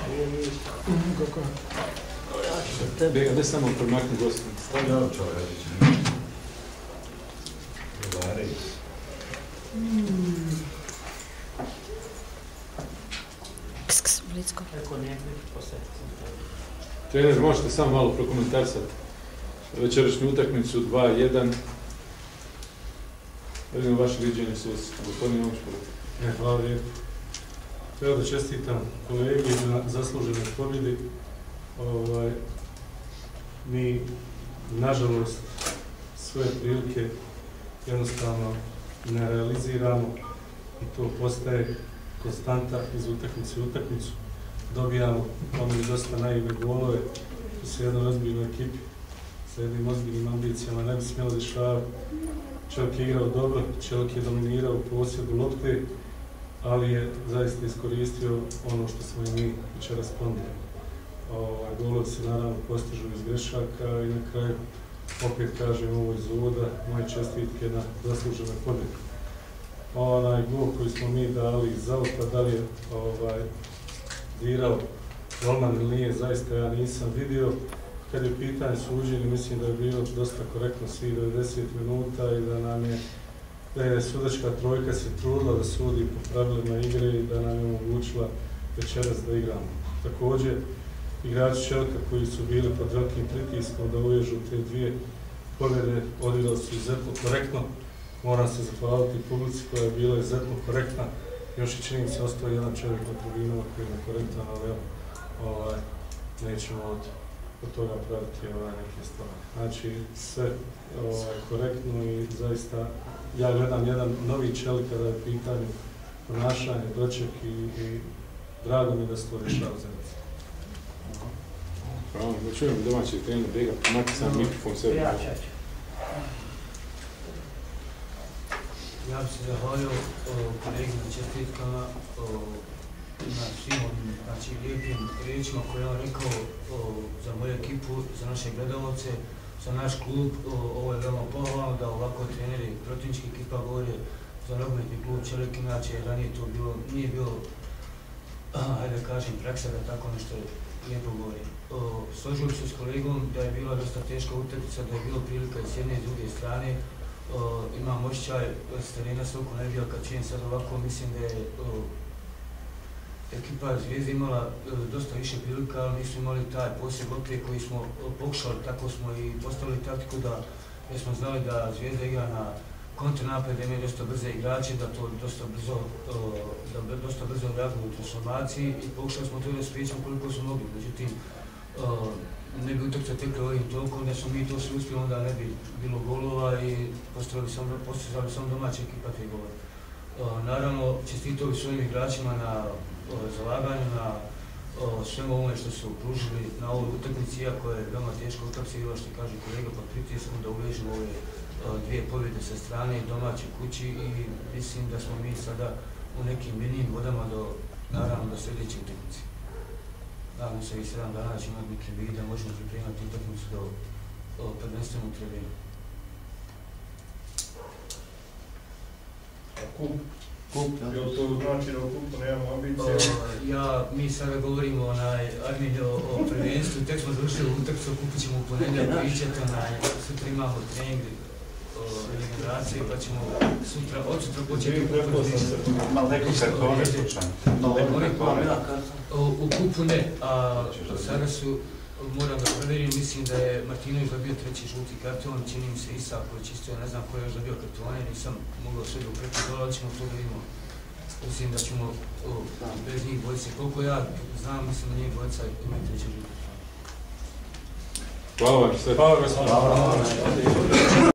Bega, ne samo promakni gostom. Stavlja očao, radići. Dovari. Blitzko. Trener, možete samo malo prokomentarisati večerašnju utakmicu 2-1. Vidim vaše viđenje su gospodine Momčković. Hvala lijepo. Treba da čestitam kolegi na zasluženoj pobjedi. Mi, nažalost, svoje prilike jednostavno ne realiziramo i to postaje konstanta iz utakmice u utakmicu. Dobijamo dosta naivne golove u se jednoj ozbiljnoj ekipi sa jednim ozbiljnim ambicijama, ne bi smjelo dešavati. Čovjek je igrao dobro, čovjek je dominirao u posjedu lopte, ali je zaista iskoristio ono što smo i mi večeras ponudili. Golovi se naravno postižu iz grešaka i na kraju opet kažem ovo iz uvoda, moje čestitke na zasluženoj pobjedi. Onaj gol koji smo mi dali iz auta, da li je dirao golman ili nije, zaista ja nisam vidio. Kad je pitanje suđenja, mislim da je bilo dosta korektno svih 90 minuta i da je sudačka trojka se trudila da sudi po pravilima igre i da nam je omogućila večeras da igramo. Također, igrači Čelka koji su bili pod velikim pritiskom da uvežu te dvije pobjede, odigrali su izuzetno korektno. Moram se zahvaliti publici koja je bila izuzetno korektna. Još i čini se ostao jedan čovjek na tribinama koji je nekorektan, ali nećemo od toga praviti neke stvari. Znači, sve korektno i zaista ja gledam jedan novi Čelik kada je pitanje ponašanje, doček i drago mi da se to rješava za nas. Hvala, da čujem domaći trener Bega, pomati sam mikrofon sebi. Ja bih se zahvalio kolegi na čestitkama, na svim lijepim riječima koje je on rekao za moju ekipu, za naše gledalce, za naš klub. Ovo je veoma pohvalno da ovako treneri protivničkih ekipa govore za nogometni klub Čelik, inače ranije to nije bilo, hajde da kažem, praksa da tako nešto lijepo govori. Složio bih se s kolegom da je bila dosta teška utakmica, da je bilo prilika i s jedne i s druge strane. Imam osjećaj s terena s oko nebija kad čujem sad ovako, mislim da je ekipa Zvijezde imala dosta više prilika, ali nisu imali taj posjed lopte koji smo pokušali, tako smo i postavili taktiku da smo znali da Zvijezda igra na kontranapad, da imaju dosta brze igrače, da to dosta brzo reaguju u transformaciji i pokušali smo to da spriječimo koliko smo mogli. Međutim, ne bi utakmica tekla ovim tokom, da smo mi to sve uspjeli, onda ne bi bilo golova i postizali samo domaća ekipa te golove. Naravno, čestitao bi svojim igračima na zalaganju, na svemu ovome što su pružili na ovoj utakmici, iako je veoma teška utakmica, ili što kaže kolega pod pritiskom da uvežemo ove dvije pobjede sa strane i domaće kući i mislim da smo mi sada u nekim mirnim vodama do sljedeće utakmice. Nadam se i 7 dana će imati neke vide da možemo pripremati utakmicu do prvenstveno u Trebinju. Jel to znači da u kupu nemamo ambicije? Mi sada govorimo o prvenstvu, tek smo završili utakmicu, kupit ćemo u ponedjeljak pričati, sutra imamo trening regeneracije, pa ćemo od sutra početi Malo neko kartone slučajno? U kupu ne, a sada moram da provjerim, mislim da je Martinović dobio treći žuti karton, čini mi se Isak koji čisto, ne znam ko je još dobio kartone, nisam mogao sve dopreti dole, ali ćemo to da vidimo. Mislim da ćemo bez njih dvojice, koliko ja znam, mislim da njih dvojica imaju treći žuti. Hvala vam sve. Hvala vam.